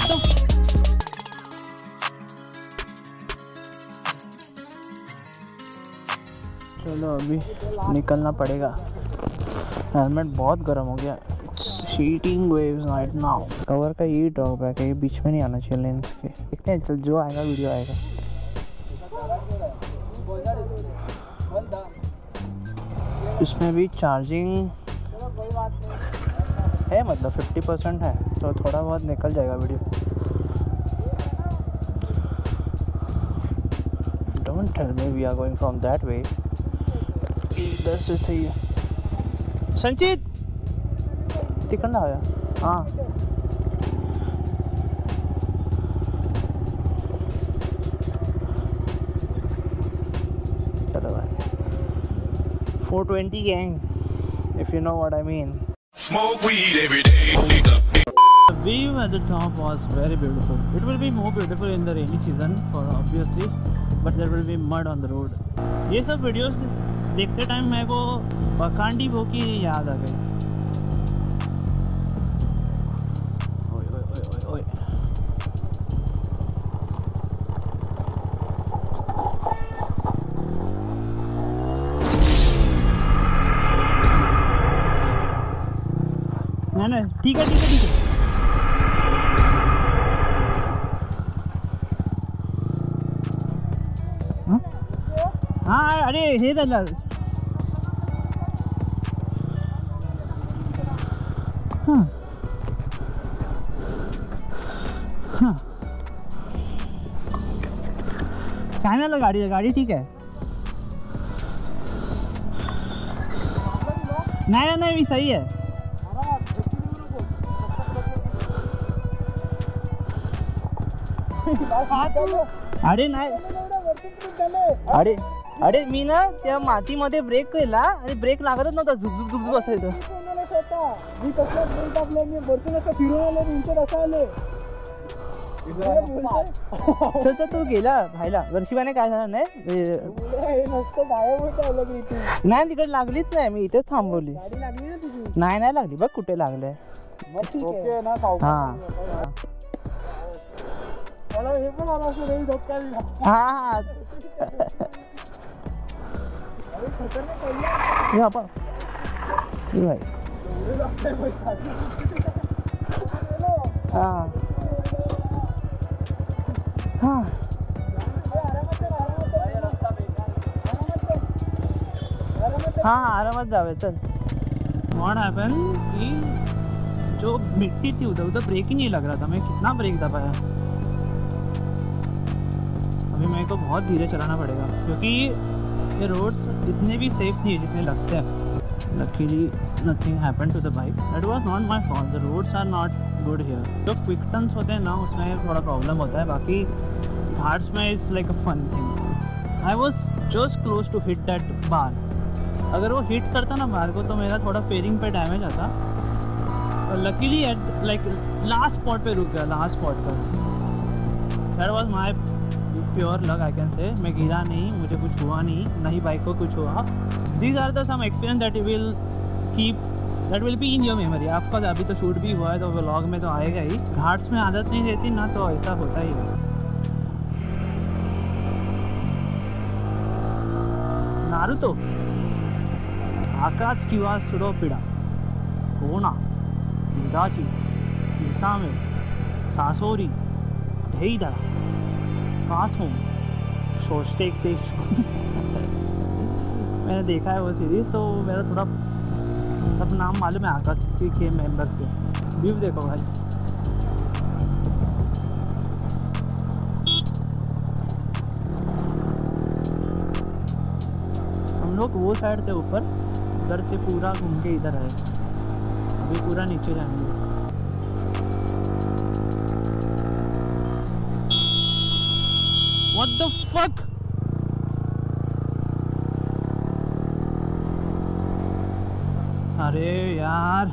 चलो अभी निकलना पड़ेगा। हेलमेट बहुत गर्म हो गया। Sheeting waves right now. Cover का यही ड्रॉबैक है, ये बीच में नहीं आना चाहिए लेंस के। देखते हैं, चल जो आएगा वीडियो आएगा। इसमें भी चार्जिंग है, मतलब 50% है, तो थोड़ा बहुत निकल जाएगा video. Don't tell me we are going from that way. इधर से सही है। संचित तिकंडा आया। हाँ चलो भाई, 420 gang, if you know what I mean. Smoke weed every day. The view at the top was very beautiful. It will be more beautiful in the rainy season, for obviously, but there will be mud on the road. ये सब videos देखते time मेरे को बकांडी वो की याद आ गई। ओए ओए ओए ओए ओए। ना ठीक है ठीक है ठीक है। हाँ अरे हे दादा, हाँ हाँ चाइना गाड़ी है, गाड़ी ठीक है। नहीं नहीं भी सही है। अरे नाही, अरे अरे मी ना त्या मातीमध्ये ब्रेक केला आणि ब्रेक लागतच नव्हता, झुकझुक झुकझुक असायचं। मी कसला ब्रेक दाबला, मी वरतून असं फिरून आलो, उंचर असं आले। चल चल तू गेला भाईला, वर्षीबाने काय झालं नाही नसतं गायब होतं अलग रीती। नाही तिकडे लागलीच नाही, मी इथेच थांबवली। गाडी लागली ना तुझी? नाही नाही लागली, बघ कुठे लागले। ओके ना, हाँ चलो हे पण आला असं रे धक्का दिला। हाँ हाँ अरे खतरनाक आहे ये आपण ये भाई। हाँ हाँ हाँ आरामात जावे चल। व्हाट हैपन कि जो मिट्टी थी उधर उधर ब्रेक ही नहीं लग रहा था, मैं कितना ब्रेक दबाया। अभी मेरे को बहुत धीरे चलाना पड़ेगा क्योंकि ये रोड्स इतने भी सेफ नहीं है जितने लगते हैं। Luckily nothing happened to the bike, that was not my fault, the roads are not good here. जो क्विक टर्न्स होते हैं ना उसमें थोड़ा प्रॉब्लम होता है, बाकी घाट्स में is like a fun thing. I was just close to hit that bar, अगर वो हिट करता ना बार को तो मेरा थोड़ा फेयरिंग पे डैमेज आता, और luckily at like last spot पे रुक गया, लास्ट स्पॉट पर। That was my pure luck I can say. मैं गिरा नहीं, मुझे कुछ हुआ नहीं, ना ही बाइक को कुछ हुआ। These are the some experience that you will keep, that will be in your memory. Of course अभी तो शूट भी हुआ है तो व्लॉग में तो आएगा ही। घाट्स में आदत नहीं रहती ना तो ऐसा होता ही है। नारुतो आकाश किंवा सुरोपिडा कोना हिदाची इसामे सासोरी धेईदा काथों सोचते एक तेज मैंने देखा है वो सीरीज़, तो मेरा थोड़ा सब नाम मालूम है आकाश के मेंबर्स के। व्यू देखो भाई, हम लोग वो साइड थे ऊपर, उधर से पूरा घूम के इधर आए, अभी पूरा नीचे जाएंगे। What the fuck? अरे यार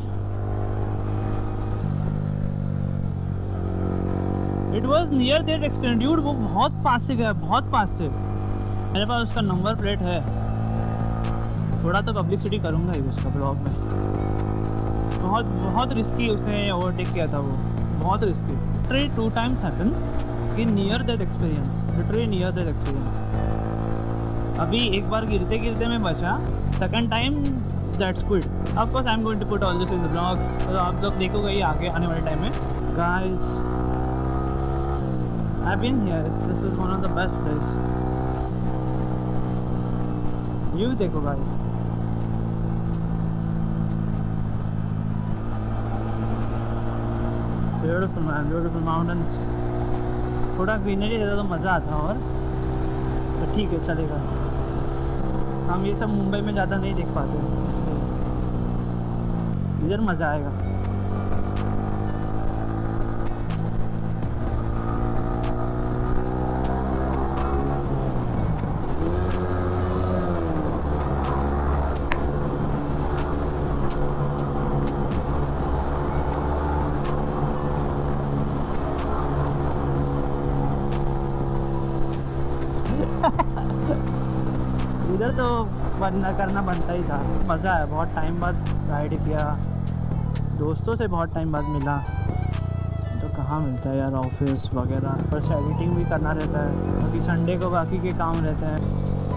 it was near that experience dude, वो बहुत पास से गया, बहुत पास से। मेरे पास उसका नंबर प्लेट है, थोड़ा तो पब्लिसिटी करूँगा ही उसका ब्लॉग में। बहुत बहुत रिस्की उसने ओवरटेक किया था, वो बहुत रिस्की। लिटरली 2 times हैपन कि near that experience, literally near that experience. अभी एक बार गिरते गिरते मैं बचा, second time that's quit. Of course I am going to put all this in the blog, तो आप लोग देखोगे ये आगे आने वाले टाइम में। Guys I been here, this is one of the best place. View देखो guys, beautiful man, beautiful mountains. थोड़ा ग्रीनरी रहता तो मज़ा आता, और तो ठीक है चलेगा। हम ये सब मुंबई में ज़्यादा नहीं देख पाते, इसलिए इधर मज़ा आएगा। इधर तो करना बनता ही था। मज़ा आया, बहुत टाइम बाद राइड किया, दोस्तों से बहुत टाइम बाद मिला। तो कहाँ मिलता है यार, ऑफिस वगैरह पर से एडिटिंग भी करना रहता है, क्योंकि संडे को बाकी के काम रहते हैं।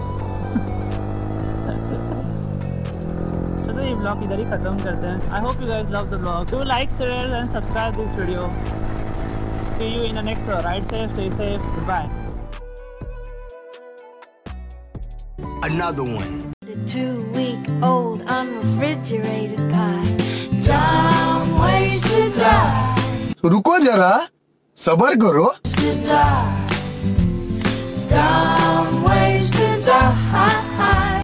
चलो ये ब्लॉग इधर ही ख़त्म करते हैं। I hope you guys love the blog. Do like, share and subscribe this video. See you in the next. Ride safe, stay safe, bye. Another one. 2-week-old unrefrigerated pie. Dumb ways to die. रुको जरा, सबर करो। To die. Dumb